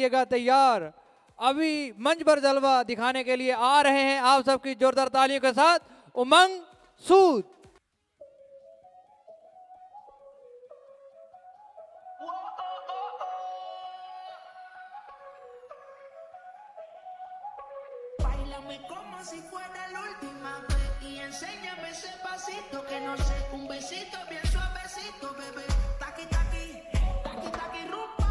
रहिएगा तैयार। अभी मंच पर जलवा दिखाने के लिए आ रहे हैं आप सबकी जोरदार तालियों के साथ उमंग सूद। Si fuera la última vez y enséñame ese pasito que no sé, un besito bien suavecito, bebé. Taqui taqui, taqui taqui rumba.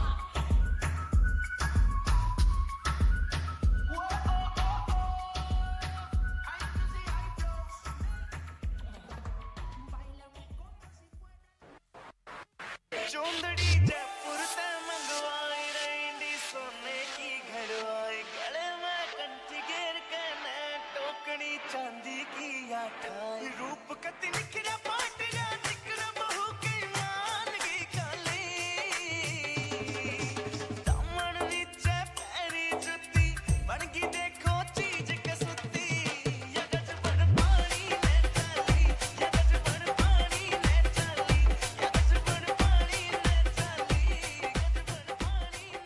चुंदड़ी जयपुर ते मंगवाई रेंडी सोने की घड़वाई, गले में कंठी घेर के ने टोकनी चांदी की आठाई, रूप कति निखरा पाट जा निखरा बहू की मान की काली, दामन नीचे पैरी जुती बनगी देखो चीज कसुती, या गजबड़ पानी ने चली, या गजबड़ पानी ने चली, या गजबड़ पानी ने चली, गजबड़ पानी ने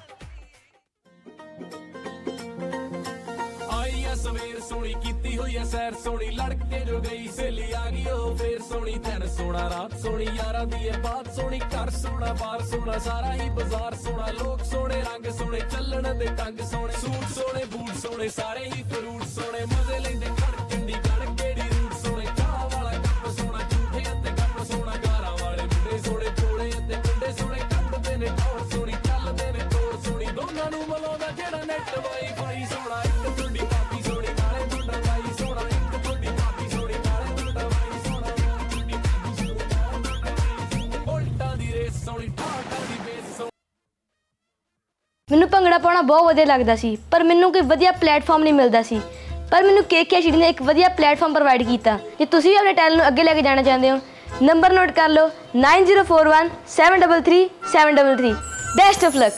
चली। आई है सवेर सोनी कीती हुई है सैर सोनी, लड़के जो गई सहेली आ गई ओ फिर सोनी, दिन सोना रात सोनी यारा दी है बात सोनी, घर सोना बार सोना सारा ही बाजार सोना, लोग सोने रंग सोने चलन दे टंग सोने, सूट सोने बूट सोने सारे ही फ्रूट सोने, मजे लेंदे कड़कंडी कड़केड़ी रूट सोने, चाह वाला कप सोना झूठे अते कप सोना, गारा वाले बुढ़े सोने जोड़े अते मुंडे सोने, कपदे ने टोर सोनी चलदे ने तोड़ सोनी, दोनां नूं मिलाउंदा जेड़ा नेट वाईफाई सोना, इक तुंडी पापी सोनी नाले मुंडा वाई सोना, इक तुंडी पापी सोनी नाले मुंडा वाई सोना, तुंडी पापी सोनी नाले मुंडा वाई, उल्टा दी रेस सोनी ठाठा दी बेस सोनी। ਮੈਨੂੰ ਭੰਗੜਾ ਪਾਉਣਾ ਬਹੁਤ ਵਧੀਆ ਲੱਗਦਾ ਸੀ, ਪਰ ਮੈਨੂੰ ਕੋਈ ਵਧੀਆ ਪਲੇਟਫਾਰਮ ਨਹੀਂ ਮਿਲਦਾ ਸੀ, ਪਰ ਮੈਨੂੰ KKCD ਨੇ ਇੱਕ ਵਧੀਆ ਪਲੇਟਫਾਰਮ ਪ੍ਰੋਵਾਈਡ ਕੀਤਾ। ਜੇ ਤੁਸੀਂ ਵੀ ਆਪਣੇ ਟੈਲੈਂਟ ਨੂੰ ਅੱਗੇ ਲੈ ਕੇ ਜਾਣਾ ਚਾਹੁੰਦੇ ਹੋ, ਨੰਬਰ ਨੋਟ ਕਰ ਲਓ 9041 733 733। Best of luck.